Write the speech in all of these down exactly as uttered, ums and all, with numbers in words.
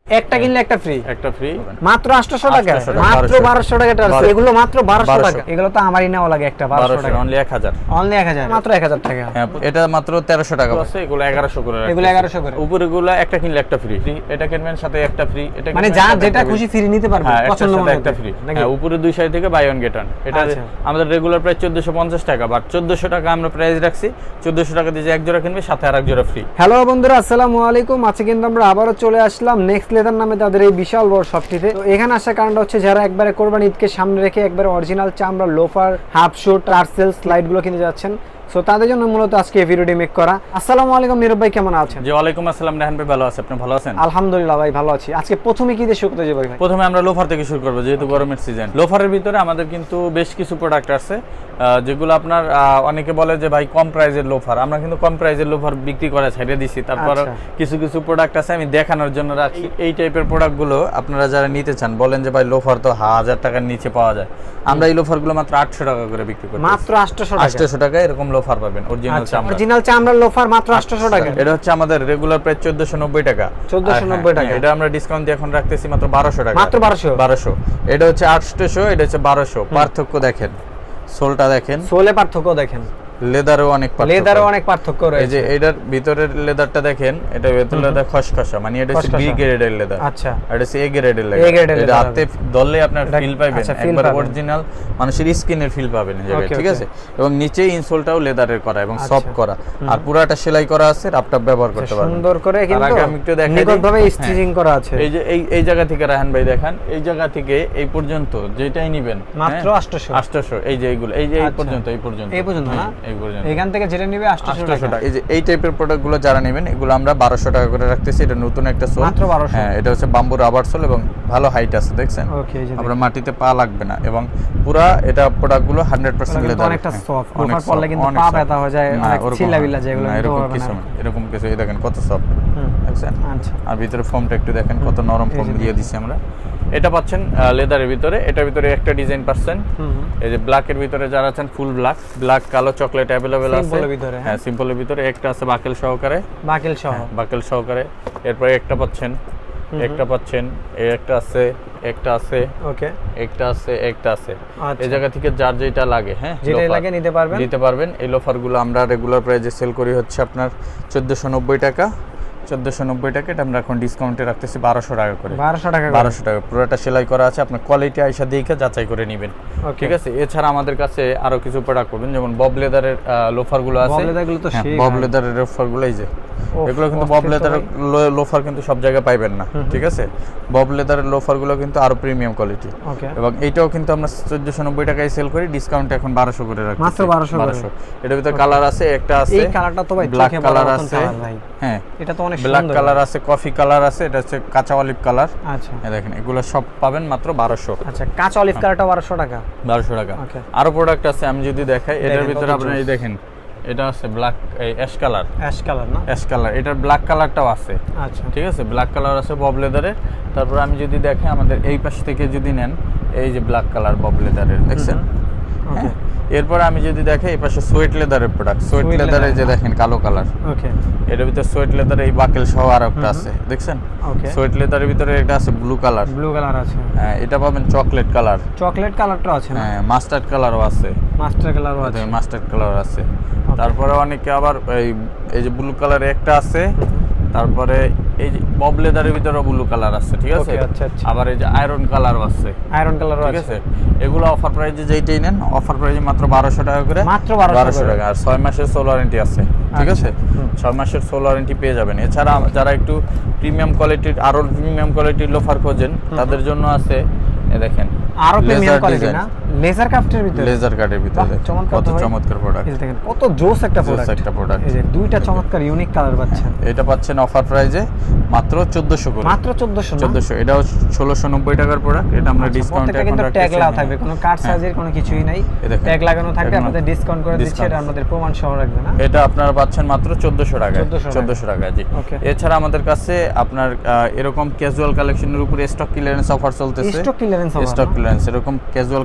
একটা কিনলে একটা ফ্রি, একটা ফ্রি মাত্র আটশো টাকা, মাত্র বারোশো টাকা টার্সেল, এগুলো মাত্র বারোশো টাকা। এগুলো তো আমারই নেওয়া লাগে একটা বারোশো টাকা, অনলি এক হাজার, অনলি এক হাজার, মাত্র এক হাজার টাকা। হ্যাঁ এটা মাত্র তেরোশো টাকা আছে, এগুলো এগারোশো করে, এগুলো এগারোশো করে। উপরেগুলো একটা কিনলে একটা ফ্রি, এটা কিনবেন সাথে একটা ফ্রি, এটা মানে যা যেটা খুশি ফ্রি নিতে পারবেন, পছন্দ মতো একটা ফ্রি। হ্যাঁ উপরে দুই সাইড থেকে বাই ওয়ান গেট ওয়ান। এটা আমাদের রেগুলার প্রাইস চোদ্দোশো পঞ্চাশ টাকা, বাট চোদ্দোশো টাকা আমরা প্রাইস রাখছি, চোদ্দোশো টাকা দিয়ে এক জোড়া কিনবে সাথে আরেক জোড়া ফ্রি। হ্যালো বন্ধুরা, আসসালামু আলাইকুম। আজকে কিন্তু আমরা আবারও চলে আসলাম নেক্সট লেদার নামে তাদের এই বিশাল বড় শপটিতে। তো এখানে আসার কারণটা হচ্ছে যারা একবারে কোরবানি ঈদকে সামনে রেখে একবারে অরিজিনাল চামড়া লোফার, হাফ শুট, টার্সেল, স্লাইডগুলো কিনতে যাচ্ছেন, সো তাদের জন্য মূলত আজকে এই ভিডিওটি মেক করা। আসসালামু আলাইকুম নীরব ভাই, কেমন আছেন? জি ওয়ালাইকুম আসসালাম রাহান ভাই, ভালো আছি, আপনি ভালো আছেন? আলহামদুলিল্লাহ ভাই ভালো আছি। আজকে প্রথমে কি দিয়ে শুরু করতে যাবো ভাই? প্রথমে আমরা লোফার থেকে শুরু করব, যেহেতু গরমের সিজন। লোফারের ভিতরে আমাদের কিন্তু বেশ কিছু প্রোডাক্ট আছে যেগুলো আপনার অনেকে বলে যে ভাই কম প্রাইজের লোফার, আমরা কিন্তু কম প্রাইজের লোফার বিক্রি করে ছেড়ে দিছি। তারপর কিছু কিছু প্রোডাক্ট আছে আমি দেখানোর জন্য রাখি। এই টাইপের প্রোডাক্টগুলো আপনারা যারা নিতে চান, বলেন যে ভাই লোফার তো হাজার টাকার নিচে পাওয়া যায়, আমরা এই লোফারগুলো মাত্র আটশো টাকা করে বিক্রি করি। মাত্র আটশো টাকা, আটশো টাকা এরকম লোফার পাবেন অরিজিনাল চামড়া, অরিজিনাল চামড়ার লোফার মাত্র আটশো টাকা। এটা হচ্ছে আমাদের রেগুলার প্রাইস চোদ্দোশো নব্বই টাকা, চোদ্দোশো নব্বই টাকা। এটা আমরা ডিসকাউন্ট দিয়ে এখন রাখতেছি মাত্র বারোশো টাকা, মাত্র বারোশো বারোশো। এটা হচ্ছে আটশো, এটা হচ্ছে বারোশো। পার্থক্য দেখেন, সোলটা দেখেন, সোলে পার্থক্য দেখেন, লেদারও অনেক পার্থক্য, লেদারও অনেক পার্থক্য রয়েছে। এই যে এটার ভিতরের লেদারটা দেখেন, এটা ভিতরের লেদার খসখসা, মানে এটা হচ্ছে বি গ্রেডের লেদার। আচ্ছা, এটা হচ্ছে এ গ্রেডের লেদার। এটা হাতে ধরলে আপনার ফিল পাবেন, একবার অরিজিনাল মানুষের স্কিনের ফিল পাবেন এই জায়গায়, ঠিক আছে? এবং নিচে ইনসোলটাও লেদারের করা এবং সফট করা, আর পুরাটা সেলাই করা আছে, রাপটাপ ব্যবহার করতে পারবেন সুন্দর করে, কিন্তু আমি একটু দেখাই নিখুঁতভাবে স্টিচিং করা আছে। এই যে এই এই জায়গা থেকে রাহান ভাই দেখেন, এই জায়গা থেকে এই পর্যন্ত যেটাই নেবেন মাত্র আটশো, আটশো। এই যে এইগুলো, এই যে এই পর্যন্ত, এই পর্যন্ত, এই পর্যন্ত না, এই পর্যন্ত, এখান থেকে যেটা নেবে আটশো টাকা। এই যে এই টাইপের প্রোডাক্টগুলো যারা নেবেন, এগুলো আমরা বারোশো টাকা করে রাখতেছি। এটা নতুন একটা সোল, মাত্র বারোশো। হ্যাঁ এটা হচ্ছে বাম্বু রাবার সোল এবং ভালো হাইট আছে, দেখছেন? ওকে, আপনার মাটিতে পা লাগবে না এবং পুরা এটা প্রোডাক্টগুলো হান্ড্রেড পার্সেন্ট লেদার, অনেকটা সফট, লোফার পরলে কিন্তু পা ব্যথা হয়ে যায়, অনেক ছিলাবিলা যায়, এগুলো এরকম কিছু না, এরকম কিছু। এই দেখেন কত সফট, দেখছেন? আচ্ছা, আর ভিতরে ফোমটা একটু দেখেন কত নরম ফোম দিয়ে দিছি আমরা। এটা পাচ্ছেন লেদারের ভিতরে, এটার ভিতরে একটা ডিজাইন পাচ্ছেন। এই যে ব্ল্যাকের ভিতরে যারা আছেন ফুল ব্ল্যাক, ব্ল্যাক কালো চকলেট अवेलेबल আছে। হ্যাঁ সিম্পলের ভিতরে একটা আছে বাকেল সহকারে, বাকেল সহ, বাকেল সহকারে। এরপরে একটা পাচ্ছেন, একটা পাচ্ছেন, এই একটা আছে, একটা আছে, ওকে, একটা আছে, একটা আছে। এই জায়গা থেকে যার যেটা লাগে, হ্যাঁ যেটা লাগে নিতে পারবেন, নিতে পারবেন। এই লোফারগুলো আমরা রেগুলার প্রাইসে সেল করি হচ্ছে আপনার চোদ্দোশো নব্বই টাকা, চোদ্দোশো নব্বই টাকা। এটা আমরা এখন ডিসকাউন্টে রাখতেছি বারোশো টাকা করে, বারোশো টাকা, বারোশো টাকা। পুরোটা সেলাই করা আছে, আপনার কোয়ালিটি আইসা দেখে যাচাই করে নেবেন, ঠিক আছে? এছাড়া আমাদের কাছে আরো কিছু প্রোডাক্ট পাবেন, যেমন বব লেদারের লোফারগুলো আছে। বব লেদারের লোফারগুলো এই যে এগুলো কিন্তু বব লেদারের লোফার কিন্তু সব জায়গায় পাইবেন না, ঠিক আছে? বব লেদারের লোফারগুলো কিন্তু আরো প্রিমিয়াম কোয়ালিটি, এবং এইটাও কিন্তু আমরা চোদ্দোশো নব্বই টাকায় সেল করি, ডিসকাউন্ট এখন বারোশো করে রাখছি, মাত্র বারোশো। এটার ভিতরে কালার আছে, একটা আছে এই কালারটা তো ভাই ব্ল্যাক কালার আছে, হ্যাঁ এটা তো অনেক ব্ল্যাক কালার আছে, কফি কালার আছে, এটা হচ্ছে কাঁচা অলিভ কালার। আচ্ছা, এই দেখেন এগুলো সব পাবেন মাত্র বারোশো। আচ্ছা, কাঁচা অলিভ কালারটা বারোশো টাকা, বারোশো টাকা। আরো প্রোডাক্ট আছে, আমি যদি দেখাই, এটার ভিতরে আপনি এই দেখেন, এটা আছে ব্ল্যাক এই অ্যাশ কালার, অ্যাশ কালার না, অ্যাশ কালার। এটার ব্ল্যাক কালারটাও আছে, আচ্ছা ঠিক আছে? ব্ল্যাক কালার আছে বব লেদারের। তারপর আমি যদি দেখাই, আমাদের এই পাশ থেকে যদি নেন, এই যে ব্ল্যাক কালার বব লেদারের, দেখছেন? ওকে, এরপর আমি যদি দেখাই এই পাশে সোয়েট লেদারের প্রোডাক্ট, সোয়েট লেদারের যে দেখেন কালো কালার, ওকে, এর ভিতরে সোয়েট লেদারের এই বাকেল সহ আর একটা আছে, দেখছেন? ওকে, সোয়েট লেদারের ভিতরে একটা আছে ব্লু কালার, ব্লু কালার আছে, হ্যাঁ এটা পাবেন চকলেট কালার, চকলেট কালারটাও আছে, হ্যাঁ মাস্টার্ড কালারও আছে, মাস্টার কালারও আছে, মাস্টার্ড কালার আছে। তারপরে অনেকে আবার এই এই যে ব্লু কালার একটা আছে, তারপরে এই যে বব লেদারের ভিতরে ব্লু কালার আছে, ঠিক আছে? আবার এই যে আয়রন কালারও আছে, আয়রন কালারও ঠিক আছে? এগুলো অফার প্রাইসে যেইটাই নেন, অফার প্রাইসে মাত্র বারোশো টাকা করে, মাত্র বারোশো টাকা। আর ছয় মাসের সোল ওয়ারেন্টি আছে, ঠিক আছে? ছয় মাসের সোল ওয়ারেন্টি পেয়ে যাবেন। এছাড়া যারা একটু প্রিমিয়াম কোয়ালিটির, আরো প্রিমিয়াম কোয়ালিটির লোফার খোঁজেন, তাদের জন্য আছে, এ দেখেন আরো প্রিমিয়াম কোয়ালিটি না, লেজার কাটের ভিতরে, লেজার কাটের ভিতরে কত চমৎকার প্রোডাক্ট, এই দেখেন কত জোস একটা প্রোডাক্ট, একটা প্রোডাক্ট। এই যে দুইটা চমৎকার ইউনিক কালার পাচ্ছেন, এটা পাচ্ছেন অফার প্রাইসে মাত্র চোদ্দোশো করে, মাত্র চোদ্দোশো, চোদ্দোশো। এটাও ষোলোশো নব্বই টাকার প্রোডাক্ট, এটা আমরা ডিসকাউন্টে এখন কিন্তু ট্যাগ লাগা থাকবে, কোনো কার্ড সাইজের কোনো কিছুই নাই, ট্যাগ লাগানো থাকবে, আমাদের ডিসকাউন্ট করে দিচ্ছি, এটা আমাদের প্রমাণ সহ রাখবে না, এটা আপনারা পাচ্ছেন মাত্র চোদ্দোশো টাকা, চোদ্দোশো টাকা, জি। এছাড়া আমাদের কাছে আপনার এরকম ক্যাজুয়াল কালেকশনের উপরে স্টক ক্লিয়ারেন্স অফার চলতেছে, stock clearance offer, stock clearance এরকম ক্যাজুয়াল কালেকশন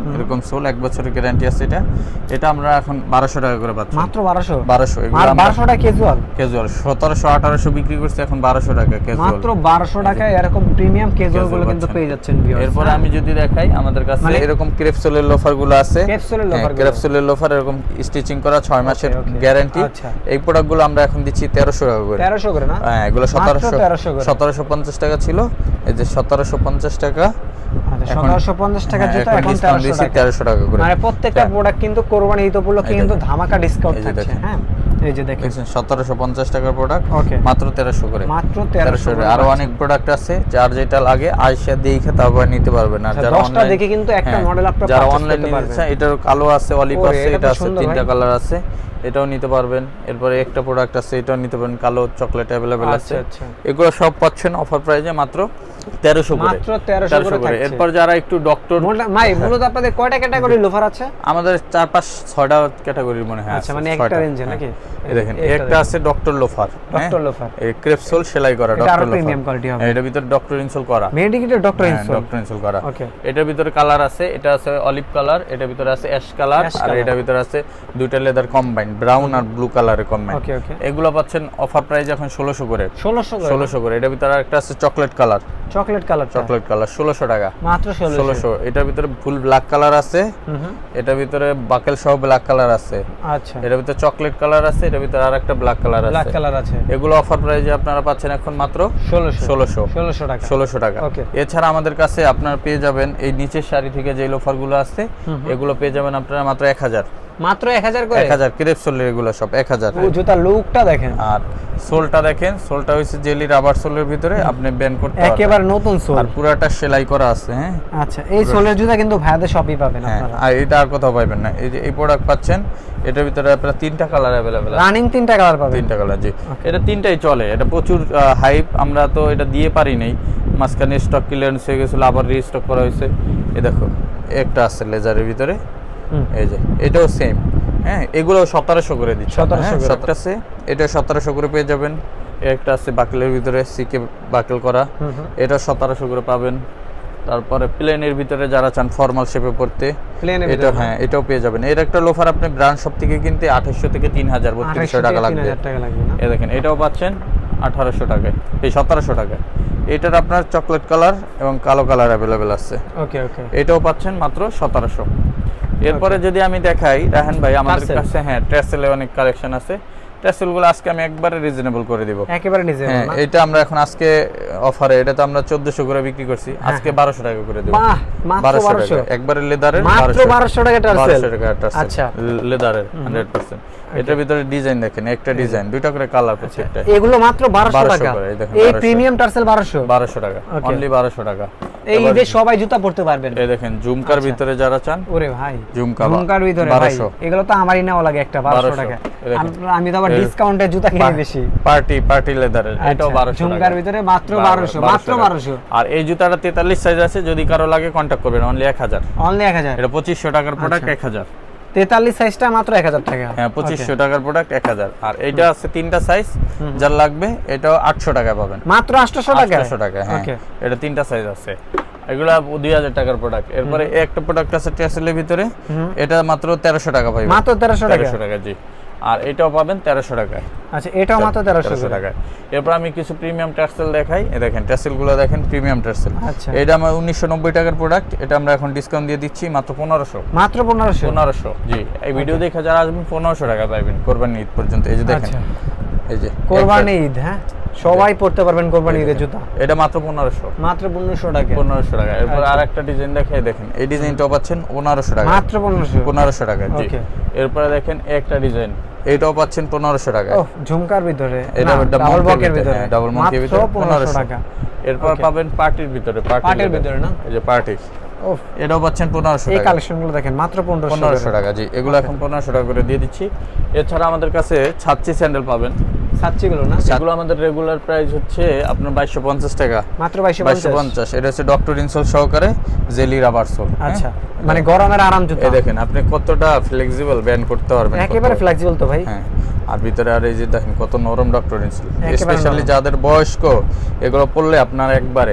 এরকম সোল, এক বছরের গ্যারান্টি আছে এটা। এটা আমরা এখন বারোশো টাকা করে পাচ্ছি, মাত্র বারোশো বারোশো। আর বারোশো টাকা ক্যাজুয়াল, ক্যাজুয়াল সতেরোশো আঠারোশো বিক্রি করছে, এখন বারোশো টাকা ক্যাজুয়াল, মাত্র বারোশো টাকায় এরকম প্রিমিয়াম ক্যাজুয়াল গুলো কিন্তু পেয়ে যাচ্ছেন ভিউয়ার্স। এরপর আমি যদি দেখাই আমাদের কাছে এরকম ক্রেপসোলের লোফার গুলো আছে, ক্রেপসোলের লোফার, ক্রেপসোলের লোফার এরকম স্টিচিং করা ছয় মাসের গ্যারান্টি। এই প্রোডাক্ট গুলো আমরা এখন দিচ্ছি তেরোশো টাকা করে, তেরোশো করে না? হ্যাঁ, এগুলো সতেরোশো সতেরোশো পঞ্চাশ টাকা ছিল, এই যে সতেরোশো পঞ্চাশ টাকা, সতেরোশো পঞ্চাশ টাকা জুতা এখন তেরোশো টাকা করে। মানে প্রত্যেকটা প্রোডাক্ট কিন্তু কোরবানি ঈদ উপলক্ষে কিন্তু ধামাকা ডিসকাউন্ট থাকছে। হ্যাঁ, এই যে দেখেন সতেরোশো পঞ্চাশ টাকার প্রোডাক্ট মাত্র তেরোশো করে, মাত্র তেরোশো করে। আরো অনেক প্রোডাক্ট আছে, যার যেটা লাগে আইসা দেখে তারপর নিতে পারবেন। আর যারা দশটা দেখে কিন্তু একটা মডেল আপনারা যারা অনলাইনে নিতে, এটার কালো আছে, অলিভ আছে, এটা আছে, তিনটা কালার আছে, এটাও নিতে পারবেন। এরপরে একটা প্রোডাক্ট আছে, এটাও নিতে পারবেন, কালো চকলেট अवेलेबल আছে। এগুলো সব পাচ্ছেন অফার প্রাইসে মাত্র তেরোশো করে, মাত্র তেরোশো করে। এরপর যারা একটু ডক্টর, ভাই মূলত আপনাদের কয়টা ক্যাটাগরি লোফার আছে? আমাদের চার পাঁচ ছয়টা ক্যাটাগরি মনে হয়। আচ্ছা, মানে একটা রেঞ্জে নাকি? এই দেখেন, একটা আছে ডক্টর লোফার, ডক্টর লোফার, এই ক্রেপসোল সেলাই করা ডক্টর লোফার, প্রিমিয়াম কোয়ালিটি হবে। এটার ভিতরে ডক্টর ইনসোল করা, medicated doctor insole, doctor insole করা। ওকে, এটার ভিতরে কালার আছে, এটা আছে অলিভ কালার, এটার ভিতরে আছে অ্যাশ কালার, আর এটার ভিতরে আছে দুইটা লেদার কম্বাইন, ব্রাউন আর ব্লু কালারের কম্বাইন। ওকে ওকে, এগুলো পাচ্ছেন অফার প্রাইস এখন ষোলোশো করে, ষোলোশো করে, ষোলোশো করে। এটার ভিতরে একটা আছে chocolate colour, chocolate colour, chocolate colour ষোলোশো টাকা, মাত্র ষোলোশো। এটার ভিতরে ফুল ব্ল্যাক কালার আছে, এটার ভিতরে বাকেল সহ ব্ল্যাক কালার আছে। আচ্ছা, এটার ভিতরে চকলেট কালার আছে, এটার ভিতরে আরেকটা ব্ল্যাক কালার আছে, ব্ল্যাক কালার আছে। এগুলো অফার প্রাইসে আপনারা পাচ্ছেন এখন মাত্র ষোলোশো, ষোলোশো, ষোলোশো টাকা, ষোলোশো টাকা। এছাড়া আমাদের কাছে আপনারা পেয়ে যাবেন এই নিচের শাড়ি থেকে যে লোফার গুলো আছে, এগুলো পেয়ে যাবেন আপনারা মাত্র এক হাজার, মাত্র এক হাজার করে, এক হাজার ক্রেপসোলের এগুলো সব এক হাজার। ও জুতার লুকটা দেখেন, আর সোলটা দেখেন, সোলটা হইছে জেলি রাবার সোলের ভিতরে, আপনি ব্যান্ড করতে পারবেন, একেবারে নতুন সোল, আর পুরাটা সেলাই করা আছে। হ্যাঁ, আচ্ছা, এই সোলের জুতা কিন্তু ভাইদের সবই পাবেন আপনারা, আর এটা আর কোথাও পাবেন না। এই যে এই প্রোডাক্ট পাচ্ছেন, এটার ভিতরে আপনারা তিনটা কালার अवेलेबल আছে, রানিং তিনটা কালার পাবেন, তিনটা কালার। জি, এটা তিনটাই চলে, এটা প্রচুর হাইপ, আমরা তো এটা দিয়ে পারি নাই, মাঝখানে স্টক ক্লিয়ারেন্স হয়ে গেছিল, আবার রিস্টক করা হয়েছে। এই দেখো একটা আছে লেজারের ভিতরে, এই যে এটাও সেম। হ্যাঁ, এগুলো সতেরোশো করে দিচ্ছে, সতেরোশো আছে, এটা সতেরোশো করে পেয়ে যাবেন। একটা আছে বাকেলের ভিতরে সিকে বাকেল করা, এটা সতেরোশো করে পাবেন। তারপরে প্লেনের ভিতরে যারা চান ফর্মাল শেপে পড়তে, এটা হ্যাঁ এটাও পেয়ে যাবেন। এর একটা লোফার আপনি ব্র্যান্ড শপ থেকে কিনতে আঠাশশো থেকে তিন হাজার বত্রিশশো টাকা লাগবে। এই দেখেন, এটাও পাচ্ছেন আঠারোশো টাকায়, এই সতেরোশো টাকায়। এটার আপনার চকলেট কালার এবং কালো কালার অ্যাভেলেবেল আছে। ওকে ওকে, এটাও পাচ্ছেন মাত্র সতেরোশো। এরপরে যদি আমি দেখাই রাহান ভাই, আমাদের কাছে হ্যাঁ ট্রেসেলে অনেক কালেকশন আছে। ট্রেসেলগুলো আজকে আমি একবারে রিজনেবল করে দিব, একেবারে রিজনেবল। হ্যাঁ, এটা আমরা এখন আজকে অফারে, এটা তো আমরা চোদ্দশো করে বিক্রি করছি, আজকে বারোশো টাকা করে দেব। বাহ, মাত্র বারোশো টাকা, একবারে লেদারের, মাত্র বারোশো টাকা ট্রেসেল, বারোশো টাকা ট্রেসেল, আচ্ছা, লেদারের একশো পার্সেন্ট। এটার ভিতরে ডিজাইন দেখেন, একটা ডিজাইন দুইটা করে কালার প্রত্যেকটা, এগুলো মাত্র বারোশো টাকা। এই প্রিমিয়াম টার্সেল বারোশো, বারোশো টাকা, অনলি বারোশো টাকা। এই ঈদে সবাই জুতা পড়তে পারবেন। এই দেখেন ঝুমকার ভিতরে যারা চান, ওরে ভাই ঝুমকা, ঝুমকার ভিতরে ভাই এগুলো তো আমারই নেওয়া লাগে একটা বারোশো টাকা। আমি তো আবার ডিসকাউন্টে জুতা কিনি বেশি, পার্টি পার্টি লেদারের, এটাও বারোশো টাকা। ঝুমকার ভিতরে মাত্র বারোশো, মাত্র বারোশো। আর এই জুতাটা তেতাল্লিশ সাইজ আছে, যদি কারো লাগে কন্টাক্ট করবেন, অনলি এক হাজার, অনলি এক হাজার। এটা পঁচিশশো টাকার প্রোডাক্ট, এক হাজার। তেতাল্লিশ সাইজটা মাত্র এক হাজার টাকা, হ্যাঁ পঁচিশশো টাকার প্রোডাক্ট এক হাজার। আর এইটা আছে তিনটা সাইজ, যার লাগবে এটাও আটশো টাকা পাবেন, মাত্র আটশো টাকা, আটশো টাকা। হ্যাঁ, এটা তিনটা সাইজ আছে, এগুলা দুই হাজার টাকার প্রোডাক্ট। এরপরে একটা প্রোডাক্ট আছে ট্রেসেলের ভিতরে, এটা মাত্র তেরোশো টাকা পাবেন, মাত্র তেরোশো টাকা। জি, আর এটাও পাবেন তেরোশো টাকায়। আচ্ছা, এটাও মাত্র তেরোশো টাকায়। এরপর আমি কিছু প্রিমিয়াম টার্সেল দেখাই। এই দেখেন টার্সেলগুলো দেখেন, প্রিমিয়াম টার্সেল। আচ্ছা, এটা আমার উনিশশো নব্বই টাকার প্রোডাক্ট, এটা আমরা এখন ডিসকাউন্ট দিয়ে দিচ্ছি মাত্র পনেরোশো, মাত্র পনেরোশো, পনেরোশো। জি, এই ভিডিও দেখে যারা আসবেন পনেরোশো টাকা পাবেন কোরবানি ঈদ পর্যন্ত। এই যে দেখেন, এই যে কোরবানি ঈদ, হ্যাঁ সবাই পড়তে পারবেন কোরবানি ঈদের জুতা, এটা মাত্র পনেরোশো, মাত্র পনেরোশো টাকা, পনেরোশো টাকা। এরপর আরেকটা ডিজাইন দেখাই, দেখেন এই ডিজাইনটাও পাচ্ছেন পনেরোশো টাকা, মাত্র পনেরোশো, পনেরোশো টাকা। জি, এরপরে দেখেন একটা ডিজাইন, এটাও পাচ্ছেন পনেরোশো টাকা। ও ঝুমকার ভিতরে, এটা ডাবল বকের ভিতরে, ডাবল মঙ্কির ভিতরে পনেরোশো টাকা। এরপর পাবেন পার্টির ভিতরে, পার্টির ভিতরে না, এই যে পার্টি, ও এটাও পাচ্ছেন পনেরোশো টাকা। এই কালেকশনগুলো দেখেন মাত্র পনেরোশো টাকা। জি, এগুলো এখন পনেরোশো টাকা করে দিয়ে দিচ্ছি। এছাড়া আমাদের কাছে ছাচ্চি স্যান্ডেল পাবেন, ছাচ্চিগুলো না, সেগুলো আমাদের রেগুলার প্রাইস হচ্ছে আপনার বাইশশো পঞ্চাশ টাকা, মাত্র বাইশশো পঞ্চাশ। এটা হচ্ছে ডক্টর ইনসোল সহকারে জেলি রাবার সোল। আচ্ছা, মানে গরমের আরাম জুতা। এই দেখেন আপনি কতটা ফ্লেক্সিবল ব্যান্ড করতে পারবেন, একেবারে ফ্লেক্সিবল তো ভাই। হ্যাঁ, আর ভিতরে আর এই যে দেখেন কত নরম ডক্টর ইনসোল, স্পেশালি যাদের বয়স্ক, এগুলো পরলে আপনার একবারে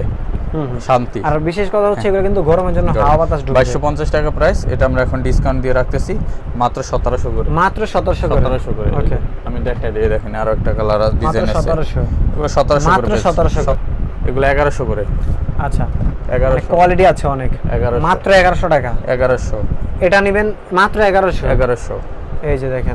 শান্তি। আর বিশেষ কথা হচ্ছে এগুলো কিন্তু গরমের জন্য হাওয়া বাতাস ঢুকবে। বাইশশো পঞ্চাশ টাকা প্রাইস, এটা আমরা এখন ডিসকাউন্ট দিয়ে রাখতেছি মাত্র সতেরোশো করে। মাত্র সতেরোশো করে সতেরোশো করে। ওকে, আমি দেখাই দিই, দেখেন আরো একটা কালার ডিজাইন আছে, সতেরোশো এগুলো সতেরোশো করে, মাত্র সতেরোশো, এগুলো এগারোশো করে। আচ্ছা, এগারোশো কোয়ালিটি আছে অনেক, এগারোশো মাত্র এগারোশো টাকা। এগারোশো এটা নেবেন মাত্র এগারোশো। এগারোশো এই যে দেখেন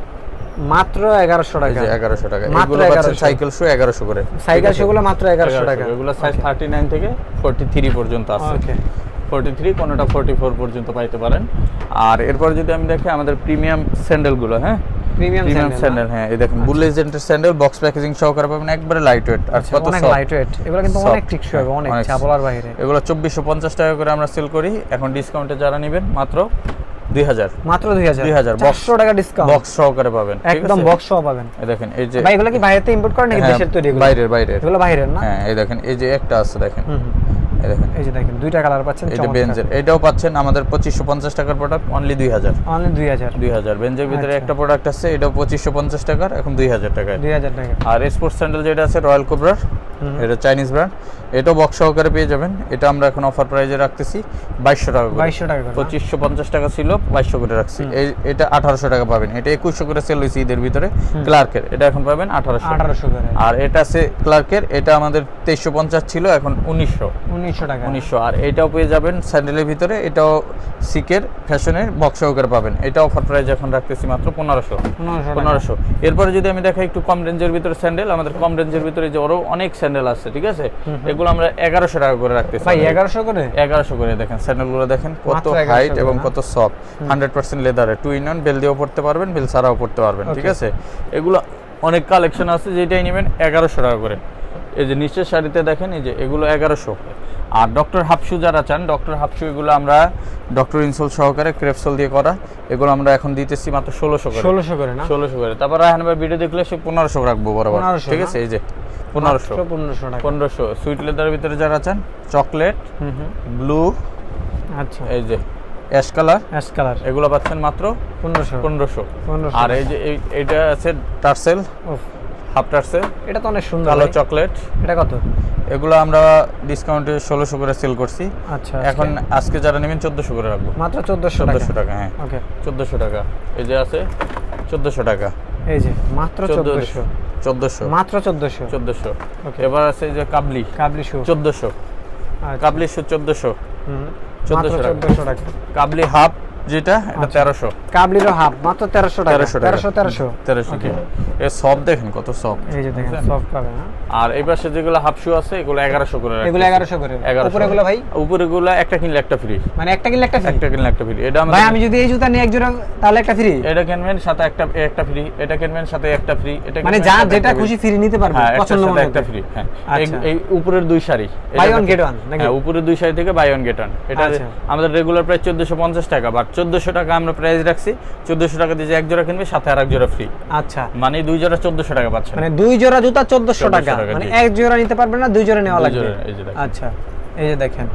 মাত্র এগারোশো টাকা, এগারোশো টাকা। মাত্র এগুলো পাচ্ছেন সাইকেল শু এগারোশো করে, সাইকেল শুগুলো মাত্র এগারোশো টাকা। এগুলো সাইজ থার্টি নাইন থেকে ফোরটি থ্রি পর্যন্ত আছে। ওকে, ফোরটি থ্রি কোনটা ফোরটি ফোর পর্যন্ত পাইতে পারেন। আর এরপর যদি আমি দেখি আমাদের প্রিমিয়াম স্যান্ডেলগুলো, হ্যাঁ প্রিমিয়াম স্যান্ডেল, হ্যাঁ এই দেখেন বুল লেজেন্ডের স্যান্ডেল, বক্স প্যাকেজিং সহকারে পাবেন, একবারে লাইট ওয়েট আর কত অনেক লাইট ওয়েট, এগুলো কিন্তু অনেক টেকসই হবে, অনেক চাপলার বাইরে। এগুলো চব্বিশশো পঞ্চাশ টাকা করে আমরা সেল করি, এখন ডিসকাউন্টে যারা নেবেন মাত্র দুই হাজার, মাত্র দুই হাজার, দুই হাজার চারশো টাকা ডিসকাউন্ট, বক্স সহকারে পাবেন, একদম বক্স সহ পাবেন। এই দেখেন এই যে ভাই এগুলো কি বাইরে থেকে ইম্পোর্ট করেন নাকি দেশের তৈরি? এগুলো বাইরের, বাইরের, এগুলো বাইরের না? হ্যাঁ এই দেখেন এই যে একটা আছে দেখেন, হুম এই দেখেন এই যে দেখেন দুইটা কালার পাচ্ছেন, এটা বেঞ্জের, এটাও পাচ্ছেন আমাদের পঁচিশশো পঞ্চাশ টাকার প্রোডাক্ট, অনলি দুই হাজার, অনলি দুই হাজার, দুই হাজার। বেঞ্জের ভিতরে একটা প্রোডাক্ট আছে, এটাও পঁচিশশো পঞ্চাশ টাকার, এখন দুই হাজার টাকায়, দুই হাজার টাকা। আর স্পোর্টস স্যান্ডেল যেটা আছে রয়্যাল কোবরার, এটা চাইনিজ ব্র্যান্ড, এটাও বক্স সহকারে পেয়ে যাবেন। এটা আমরা এখন অফার প্রাইজে রাখতেছি বাইশশো টাকা করে, বাইশশো টাকা করে, পঁচিশশো পঞ্চাশ টাকা ছিল বাইশশো করে রাখছি। এই এটা আঠারোশো টাকা পাবেন, এটা একুশশো করে সেল হয়েছে ঈদের ভিতরে। ক্লার্কের এটা এখন পাবেন আঠারোশো, আঠারোশো করে। আর এটা আছে ক্লার্কের, এটা আমাদের তেইশশো পঞ্চাশ ছিল, এখন উনিশশো, উনিশশো টাকা, উনিশশো। আর এটাও পেয়ে যাবেন স্যান্ডেলের ভিতরে, এটাও সিকের ফ্যাশনের বক্স সহকারে পাবেন, এটা অফার প্রাইস এখন রাখতেছি মাত্র পনেরোশো, পনেরোশো। এরপরে যদি আমি দেখাই একটু কম রেঞ্জের ভিতরে স্যান্ডেল, আমাদের কম রেঞ্জের ভিতরে যে আরো অনেক স্যান্ডেল আছে, ঠিক আছে, এগুলো আমরা এগারোশো টাকা করে রাখতেছি। ভাই এগারোশো করে, এগারোশো করে। দেখেন স্যান্ডেলগুলো দেখেন কত হাইট এবং কত সফট, হান্ড্রেড পার্সেন্ট লেদারে, টু ইন ওয়ান, বেল দিয়েও পড়তে পারবেন, বেল ছাড়াও পড়তে পারবেন, ঠিক আছে। এগুলো অনেক কালেকশন আছে, যেটাই নেবেন এগারোশো টাকা করে। এই যে নিচের শাড়িতে দেখেন, এই যে এগুলো এগারোশো। আর ডক্টর হাফশু যারা চান, ডক্টর হাফশু এগুলো আমরা ডক্টর ইনসোল সহকারে ক্রেপসোল দিয়ে করা, এগুলো আমরা এখন দিতেছি মাত্র ষোলোশো করে, ষোলোশো করে না, ষোলোশো করে। তারপর রায়হান ভাই ভিডিও দেখলে সে পনেরোশো রাখবো বরাবর, ঠিক আছে। এই যে পনেরোশো, পনেরোশো টাকা, পনেরোশো। সুইট লেদারের ভিতরে যারা চান, চকলেট, ব্লু, আচ্ছা এই যে অ্যাশ কালার, অ্যাশ কালার, এগুলো পাচ্ছেন মাত্র পনেরোশো, পনেরোশো। পনেরোশো। আর এই যে এইটা আছে টার্সেল, হাফ টার্সেল, এটা তো অনেক সুন্দর, কালো চকলেট, এটা কত? এগুলো আমরা ডিসকাউন্টে ষোলোশো করে সেল করছি, আচ্ছা। এখন আজকে যারা নেবেন চোদ্দোশো করে রাখবো, মাত্র চোদ্দোশো, চোদ্দোশো টাকা, হ্যাঁ ওকে, চোদ্দোশো টাকা। এই যে আছে চোদ্দোশো টাকা, এই যে মাত্র চোদ্দোশো, চোদ্দোশো, মাত্র চোদ্দোশো, চোদ্দোশো। ওকে। এবার আছে যে কাবলি, কাবলি শু চোদ্দোশো, কাবলি শু চোদ্দোশো, চোদ্দোশো টাকা। কাবলি হাফ যেটা, এটা তেরোশো, কাবলিরও হাফ মাত্র তেরোশো টাকা, তেরোশো তেরোশো তেরোশো তেরোশো টাকা। এর সব দেখেন কত সব, এই যে দেখেন সফট পাবেন। আর এই পাশে যেগুলো হাফ শু আছে এগুলো এগারোশো করে, এগুলো এগারোশো করে। উপরে গুলো ভাই, উপরে গুলো একটা কিনলে একটা ফ্রি, মানে একটা কিনলে একটা ফ্রি, একটা কিনলে একটা ফ্রি। এটা ভাই আমি যদি এই জুতা নিই এক জোড়া তাহলে একটা ফ্রি, এটা কিনবেন সাথে একটা একটা ফ্রি, এটা কিনবেন সাথে একটা ফ্রি, এটা মানে যা যেটা খুশি ফ্রি নিতে পারবেন, পছন্দ মতো একটা ফ্রি। হ্যাঁ, এই উপরের দুই sari buy one get one নাকি? হ্যাঁ, উপরের দুই শাড়ি থেকে বাই ওয়ান গেট ওয়ান। এটা আমাদের রেগুলার প্রাইস চোদ্দোশো পঞ্চাশ টাকা, বাট চোদ্দোশো টাকা আমরা প্রাইস রাখছি, চোদ্দোশো টাকা দিয়ে এক জোড়া কিনবে সাথে আর এক জোড়া ফ্রি। আচ্ছা, মানে দুই জোড়া চোদ্দোশো টাকা পাচ্ছেন, মানে দুই জোড়া জুতা চোদ্দোশো টাকা, মানে এক জোড়া নিতে পারবেন না, দুই জোড়া নেওয়া লাগবে। আচ্ছা, এই যে দেখেন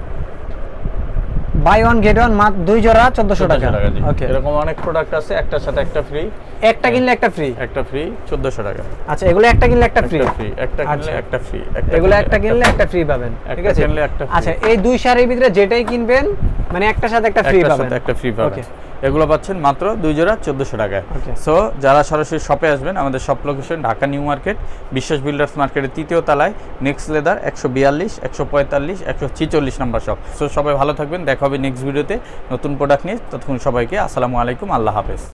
বাই ওয়ান গেট ওয়ান, মাত্র দুই জোড়া চোদ্দোশো টাকা। ওকে, এরকম অনেক প্রোডাক্ট আছে, একটার সাথে একটা ফ্রি, একটা কিনলে একটা ফ্রি, একটা ফ্রি চোদ্দোশো টাকা। আচ্ছা, এগুলো একটা কিনলে একটা ফ্রি, একটা কিনলে একটা ফ্রি, এগুলো একটা কিনলে একটা ফ্রি পাবেন, ঠিক আছে। আচ্ছা, এই দুই শাড়ির ভিতরে যেটাই কিনবেন মানে একটার সাথে একটা ফ্রি পাবেন, একটা ফ্রি পাবেন। এগুলো পাচ্ছেন মাত্র দুই জোড়া চোদ্দোশো টাকায়। সো যারা সরাসরি শপে আসবেন, আমাদের shop location Dhaka New Market, Biswas Builders মার্কেটের তৃতীয় তলায়, নেক্সট লেদার, একশো বিয়াল্লিশ, একশো পঁয়তাল্লিশ, একশো ছিচল্লিশ নাম্বার শপ। সো সবাই ভালো থাকবেন, দেখা হবে নেক্সট ভিডিওতে নতুন প্রোডাক্ট নিয়ে। ততক্ষণ সবাইকে আসসালামু আলাইকুম, আল্লাহ হাফেজ।